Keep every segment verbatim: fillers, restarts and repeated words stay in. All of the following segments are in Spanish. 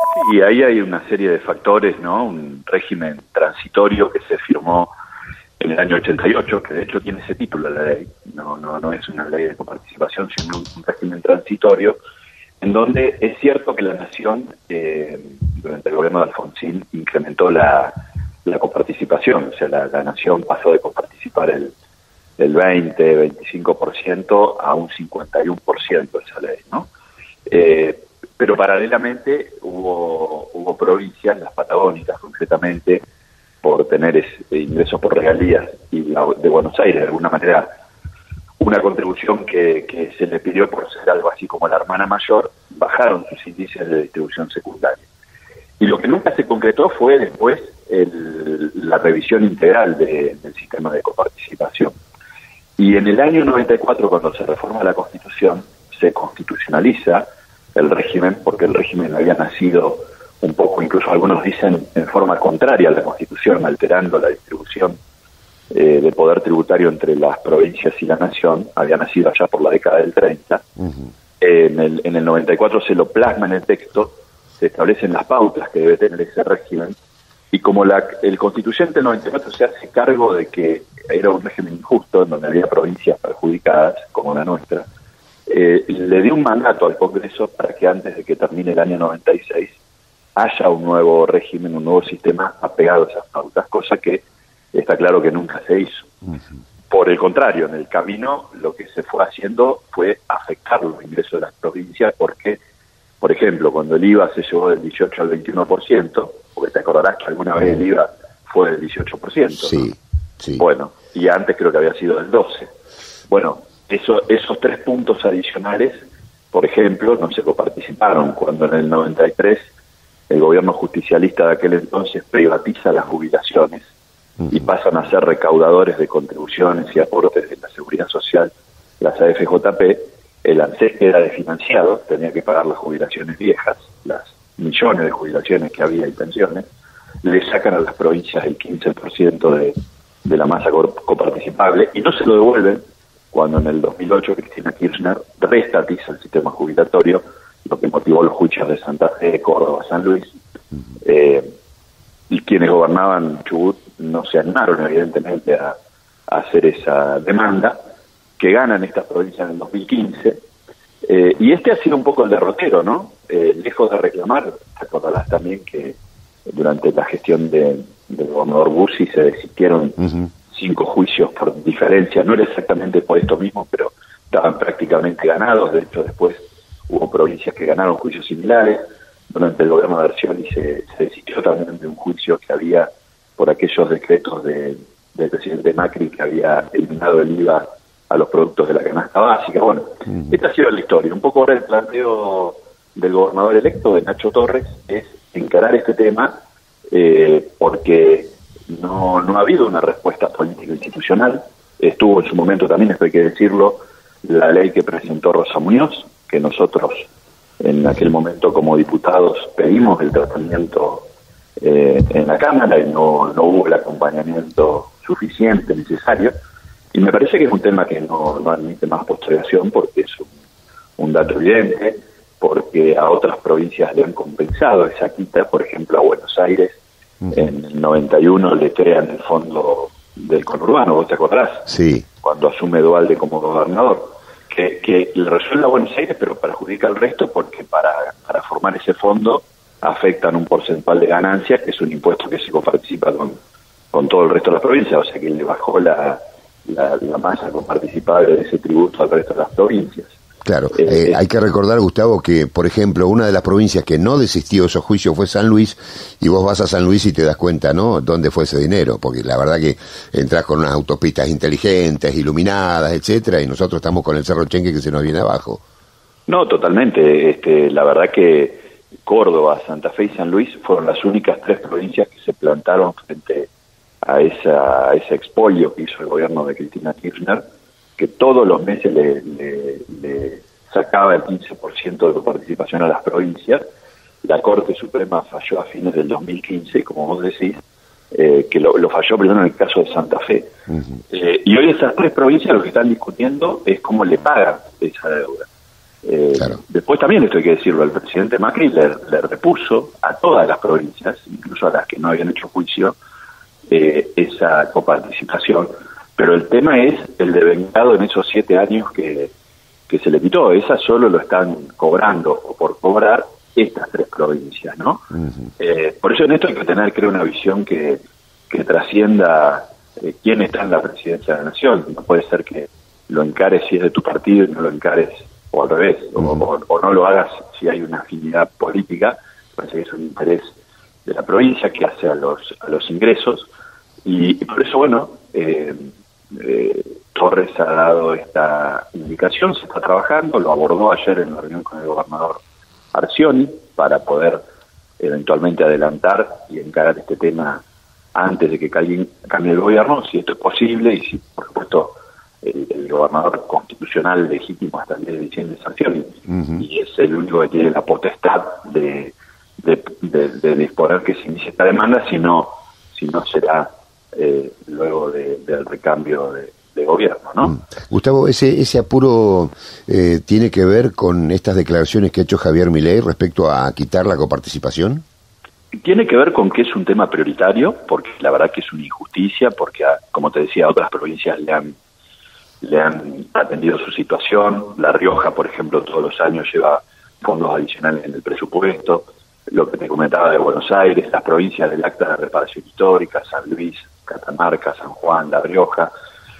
Sí, ahí hay una serie de factores, ¿no? Un régimen transitorio que se firmó en el año ochenta y ocho, que de hecho tiene ese título la ley, no, no, no es una ley de coparticipación, sino un régimen transitorio, en donde es cierto que la Nación, eh, durante el gobierno de Alfonsín, incrementó la, la coparticipación, o sea, la, la Nación pasó de coparticipar el, el veinte, veinticinco por ciento a un cincuenta y uno por ciento esa ley, ¿no? Eh, pero paralelamente hubo, hubo provincias, las patagónicas concretamente, por tener ese ingresos por regalías, y la de Buenos Aires, de alguna manera, una contribución que, que se le pidió por ser algo así como la hermana mayor, bajaron sus índices de distribución secundaria. Y lo que nunca se concretó fue después el, la revisión integral de, del sistema de coparticipación. Y en el año noventa y cuatro, cuando se reforma la Constitución, se constitucionaliza el régimen, porque el régimen había nacido un poco, incluso algunos dicen, en forma contraria a la Constitución, alterando la distribución eh, de poder tributario entre las provincias y la Nación. Había nacido allá por la década del treinta. Uh-huh. Eh, en, el, en el noventa y cuatro se lo plasma en el texto, se establecen las pautas que debe tener ese régimen, y como la, el constituyente del noventa y cuatro se hace cargo de que era un régimen injusto, en donde había provincias perjudicadas, como la nuestra, eh, le dio un mandato al Congreso para que antes de que termine el año noventa y seis haya un nuevo régimen, un nuevo sistema apegado a esas pautas, cosa que está claro que nunca se hizo. Uh-huh. Por el contrario, en el camino lo que se fue haciendo fue afectar los ingresos de las provincias, porque, por ejemplo, cuando el I V A se llevó del dieciocho al veintiuno por ciento, porque te acordarás que alguna vez el I V A fue del dieciocho por ciento, sí, ¿no? Sí. Bueno, y antes creo que había sido del doce por ciento. Bueno, eso, esos tres puntos adicionales, por ejemplo, no se coparticiparon cuando en el noventa y tres el gobierno justicialista de aquel entonces privatiza las jubilaciones uh-huh. y pasan a ser recaudadores de contribuciones y aportes de la Seguridad Social, las A F J P. El ANSES era desfinanciado, tenía que pagar las jubilaciones viejas, las millones de jubilaciones que había y pensiones, le sacan a las provincias el quince por ciento de, de la masa coparticipable y no se lo devuelven cuando en el dos mil ocho Cristina Kirchner reestatiza el sistema jubilatorio, lo que motivó los juicios de Santa Fe, Córdoba, San Luis. Eh, y quienes gobernaban Chubut no se animaron, evidentemente, a, a hacer esa demanda, que ganan estas provincias en el dos mil quince. Eh, y este ha sido un poco el derrotero, ¿no? Eh, lejos de reclamar, te acordarás también que durante la gestión de, del gobernador Bussi se desistieron uh-huh. cinco juicios por diferencia, no era exactamente por esto mismo, pero estaban prácticamente ganados. De hecho, después hubo provincias que ganaron juicios similares. Durante el gobierno de Arcioli se, se desistió también de un juicio que había por aquellos decretos de, del presidente Macri, que había eliminado el I V A a los productos de la canasta básica. Bueno, uh-huh. esta ha sido la historia. Un poco ahora el planteo del gobernador electo, de Nacho Torres, es encarar este tema eh, porque no, no ha habido una respuesta política institucional. Estuvo en su momento también, esto hay que decirlo, la ley que presentó Rosa Muñoz, que nosotros en aquel momento como diputados pedimos el tratamiento eh, en la Cámara y no, no hubo el acompañamiento suficiente, necesario, y me parece que es un tema que no, no admite más postergación, porque es un, un dato evidente, porque a otras provincias le han compensado esa quita. Por ejemplo, a Buenos Aires uh-huh. en el noventa y uno le crean el fondo del conurbano, ¿vos te acordás? Sí. Cuando asume Duhalde como gobernador. Que, que le resuelve a Buenos Aires, pero perjudica al resto, porque para, para formar ese fondo afectan un porcentaje de ganancias, que es un impuesto que se coparticipa con, con todo el resto de las provincias, o sea que le bajó la, la, la masa coparticipable de ese tributo al resto de las provincias. Claro, eh, eh, hay que recordar, Gustavo, que, por ejemplo, una de las provincias que no desistió de esos juicios fue San Luis, y vos vas a San Luis y te das cuenta, ¿no?, dónde fue ese dinero, porque la verdad que entras con unas autopistas inteligentes, iluminadas, etcétera, y nosotros estamos con el Cerro Chenque que se nos viene abajo. No, totalmente. Este, la verdad que Córdoba, Santa Fe y San Luis fueron las únicas tres provincias que se plantaron frente a, esa, a ese expolio que hizo el gobierno de Cristina Kirchner, que todos los meses le, le, le sacaba el quince por ciento de participación a las provincias. La Corte Suprema falló a fines del dos mil quince, como vos decís, eh, que lo, lo falló primero en el caso de Santa Fe. Uh-huh. Eh, y hoy esas tres provincias lo que están discutiendo es cómo le pagan esa deuda. Eh, claro. Después también, esto hay que decirlo, el presidente Macri le, le repuso a todas las provincias, incluso a las que no habían hecho juicio, eh, esa coparticipación. Pero el tema es el devengado en esos siete años que, que se le quitó. Esas solo lo están cobrando o por cobrar estas tres provincias, ¿no? Uh-huh. Eh, por eso en esto hay que tener, creo, una visión que, que trascienda eh, quién está en la presidencia de la nación. No puede ser que lo encares si es de tu partido y no lo encares, o al revés, uh-huh. o, o, o no lo hagas si hay una afinidad política. Parece que es un interés de la provincia que hace a los a los ingresos, y, y por eso, bueno, eh, eh, Torres ha dado esta indicación, se está trabajando, lo abordó ayer en la reunión con el gobernador Arcioni para poder eventualmente adelantar y encarar este tema antes de que cambie el gobierno, si esto es posible, y si, por supuesto, el, el gobernador constitucional legítimo hasta el diez de diciembre es Arcioni, uh-huh. y es el único que tiene la potestad de, de, de, de disponer que se inicie esta demanda, si no, si no será eh, luego de, del recambio de de gobierno, ¿no? Mm. Gustavo, ese ese apuro eh, tiene que ver con estas declaraciones que ha hecho Javier Milei respecto a quitar la coparticipación. Tiene que ver con que es un tema prioritario, porque la verdad que es una injusticia, porque a, como te decía, otras provincias le han le han atendido su situación. La Rioja, por ejemplo, todos los años lleva fondos adicionales en el presupuesto. Lo que te comentaba de Buenos Aires, las provincias del Acta de Reparación Histórica, San Luis, Catamarca, San Juan, La Rioja.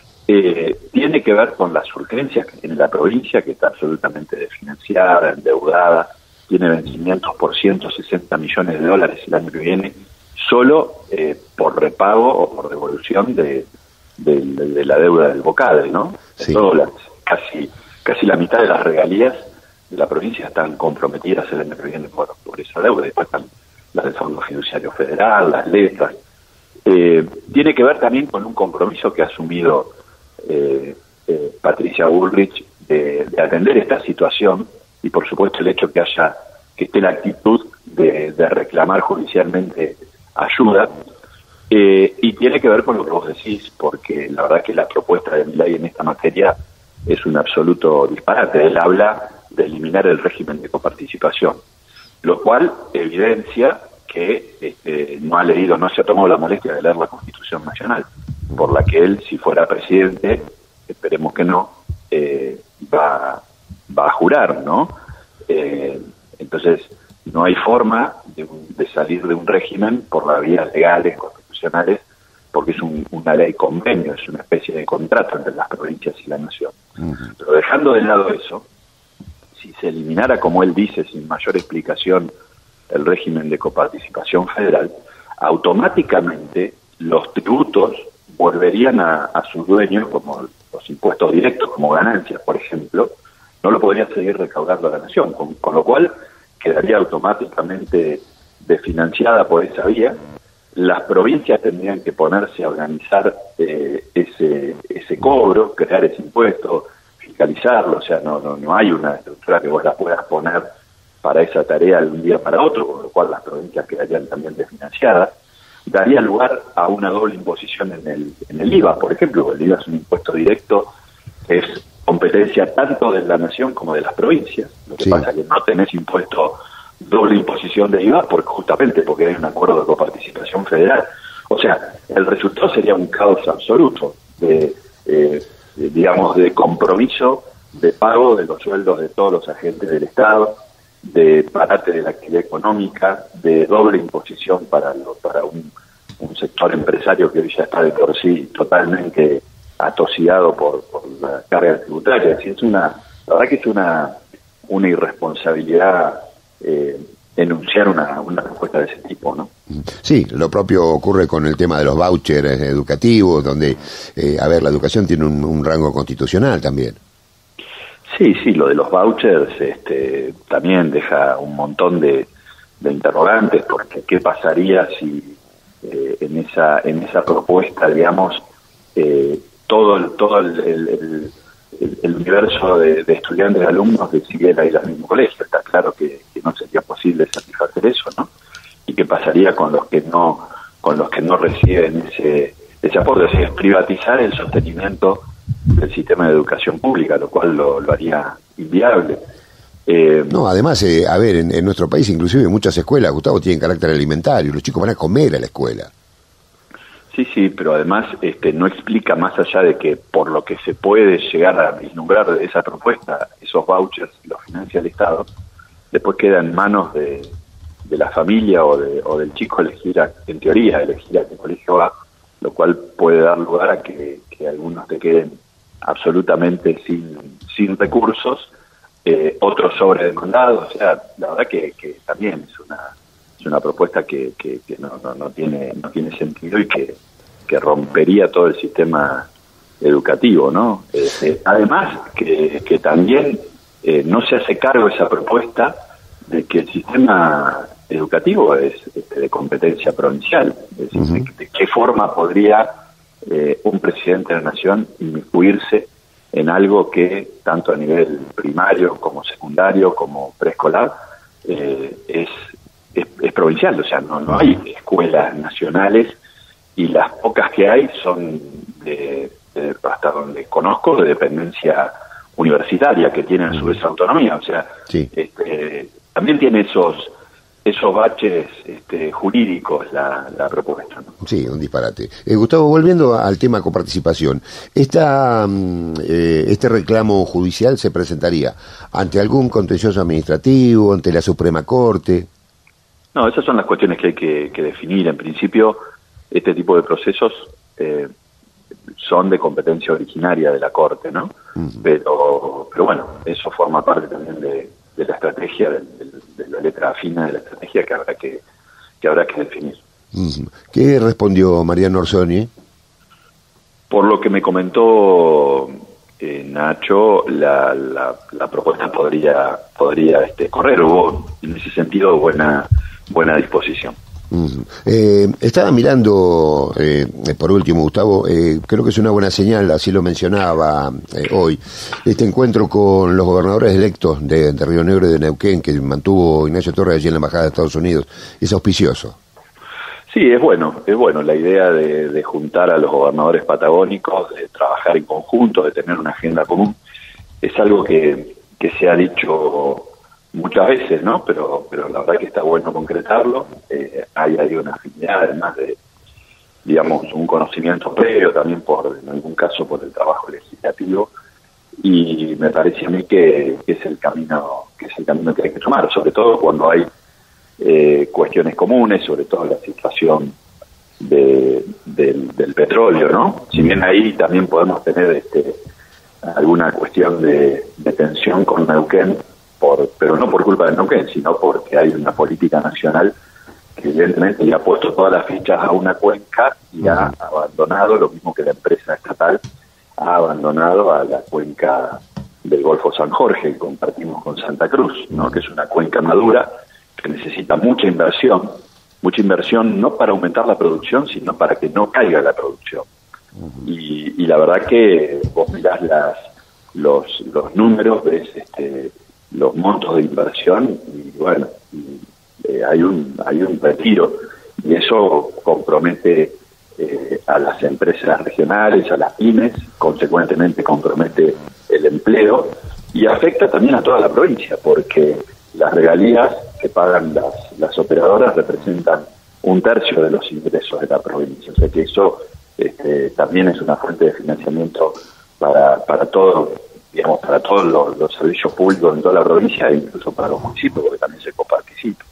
Eh, tiene que ver con las urgencias que tiene la provincia, que está absolutamente desfinanciada, endeudada, tiene vencimientos por ciento sesenta millones de dólares el año que viene, solo eh, por repago o por devolución de, de, de, de la deuda del BOCADE, ¿no? Sí. Dólares. Casi, casi la mitad de las regalías de la provincia están comprometidas el año que viene por, por esa deuda. Después están las del Fondo Fiduciario Federal, las letras. Eh, tiene que ver también con un compromiso que ha asumido Eh, eh, Patricia Bullrich de, de atender esta situación, y por supuesto el hecho que haya que esté la actitud de, de reclamar judicialmente ayuda, eh, y tiene que ver con lo que vos decís, porque la verdad que la propuesta de Milei en esta materia es un absoluto disparate. Él habla de eliminar el régimen de coparticipación, lo cual evidencia que este, no ha leído, no se ha tomado la molestia de leer la Constitución Nacional, por la que él, si fuera presidente, esperemos que no, eh, va, va a jurar, ¿no? Eh, entonces, no hay forma de, de salir de un régimen por las vías legales, constitucionales, porque es un, una ley convenio, es una especie de contrato entre las provincias y la nación. Uh-huh. Pero dejando de lado eso, si se eliminara, como él dice, sin mayor explicación, el régimen de coparticipación federal, automáticamente los tributos volverían a, a sus dueños, como los impuestos directos, como ganancias, por ejemplo, no lo podría seguir recaudando la nación, con, con lo cual quedaría automáticamente desfinanciada por esa vía. Las provincias tendrían que ponerse a organizar eh, ese ese cobro, crear ese impuesto, fiscalizarlo, o sea, no, no, no hay una estructura que vos la puedas poner para esa tarea de un día para otro, con lo cual las provincias quedarían también desfinanciadas. Daría lugar a una doble imposición en el en el I V A, por ejemplo. El I V A es un impuesto directo, es competencia tanto de la nación como de las provincias. Lo que sí. pasa es que no tenés impuesto, doble imposición de I V A, porque justamente porque hay un acuerdo de coparticipación federal. O sea, el resultado sería un caos absoluto de, eh, de digamos, de compromiso de pago de los sueldos de todos los agentes del Estado, de parate de la actividad económica, de doble imposición para lo, para un, un sector empresario que hoy ya está de por sí totalmente atosigado por, por la carga tributaria. Es, es una, la verdad que es una, una irresponsabilidad eh, enunciar una, una propuesta de ese tipo, ¿no? Sí, lo propio ocurre con el tema de los vouchers educativos, donde, eh, a ver, la educación tiene un, un rango constitucional también. Sí, sí, lo de los vouchers este, también deja un montón de, de interrogantes, porque qué pasaría si eh, en esa en esa propuesta, digamos, eh, todo el todo el, el, el, el universo de, de estudiantes y alumnos decidiera ir al mismo colegio. Está claro que, que no sería posible satisfacer eso, ¿no? Y qué pasaría con los que no con los que no reciben ese ese aporte, o sea, es privatizar el sostenimiento del sistema de educación pública, lo cual lo, lo haría inviable. Eh, no, además, eh, a ver, en, en nuestro país inclusive muchas escuelas, Gustavo, tienen carácter alimentario, los chicos van a comer a la escuela. Sí, sí, pero además este, no explica, más allá de que por lo que se puede llegar a vislumbrar de esa propuesta, esos vouchers los financia el Estado, después queda en manos de, de la familia o, de, o del chico elegir, a, en teoría, elegir a qué colegio va, lo cual puede dar lugar a que, que algunos te queden absolutamente sin, sin recursos, eh, otros sobredemandados. O sea, la verdad que, que también es una es una propuesta que, que, que no, no, no tiene no tiene sentido y que, que rompería todo el sistema educativo, ¿no? Eh, además que, que también eh, no se hace cargo esa propuesta de que el sistema educativo es este, de competencia provincial. Es decir, uh-huh. de, de qué forma podría eh, un presidente de la nación inmiscuirse en algo que tanto a nivel primario como secundario como preescolar eh, es, es es provincial. O sea, no no hay escuelas nacionales y las pocas que hay son de, de hasta donde conozco de dependencia universitaria, que tienen a su vez autonomía. O sea, sí. este, también tiene esos esos baches este, jurídicos la, la propuesta, ¿no? Sí, un disparate. Eh, Gustavo, volviendo al tema coparticipación, esta, eh, ¿este reclamo judicial se presentaría ante algún contencioso administrativo, ante la Suprema Corte? No, esas son las cuestiones que hay que, que definir. En principio, este tipo de procesos eh, son de competencia originaria de la Corte, ¿no? Uh-huh. Pero, pero bueno, eso forma parte también de, de la estrategia, de, de, de la letra fina de la estrategia que habrá que, que habrá que definir. Uh-huh. ¿Qué respondió Mariano Orsoni? Por lo que me comentó eh, Nacho, la, la, la propuesta podría podría este, correr. Hubo en ese sentido buena buena disposición. Uh-huh. Eh, estaba mirando, eh, por último, Gustavo, eh, creo que es una buena señal, así lo mencionaba eh, hoy, este encuentro con los gobernadores electos de, de Río Negro y de Neuquén, que mantuvo Ignacio Torres allí en la Embajada de Estados Unidos. Es auspicioso. Sí, es bueno, es bueno la idea de, de juntar a los gobernadores patagónicos, de trabajar en conjunto, de tener una agenda común. Es algo que, que se ha dicho muchas veces, ¿no? Pero pero la verdad que está bueno concretarlo. Eh, hay ahí una afinidad, además de, digamos, un conocimiento previo también por, en algún caso, por el trabajo legislativo, y me parece a mí que, que es el camino que es el camino que hay que tomar, sobre todo cuando hay eh, cuestiones comunes, sobre todo la situación de, del, del petróleo, ¿no? Si bien ahí también podemos tener este alguna cuestión de, de tensión con Neuquén, Por, pero no por culpa de Neuquén, sino porque hay una política nacional que evidentemente le ha puesto todas las fichas a una cuenca y uh-huh. ha abandonado, lo mismo que la empresa estatal ha abandonado a la cuenca del Golfo San Jorge, que compartimos con Santa Cruz, ¿no? Que es una cuenca madura que necesita mucha inversión, mucha inversión no para aumentar la producción, sino para que no caiga la producción. Uh-huh. Y, y la verdad que vos mirás las, los, los números, ves este los montos de inversión y bueno, y, eh, hay un hay un retiro y eso compromete eh, a las empresas regionales, a las pymes, consecuentemente compromete el empleo y afecta también a toda la provincia, porque las regalías que pagan las, las operadoras representan un tercio de los ingresos de la provincia, o sea que eso este, también es una fuente de financiamiento para para todo, digamos, para todos los, los servicios públicos en toda la provincia e incluso para los municipios, porque también se coparticipa.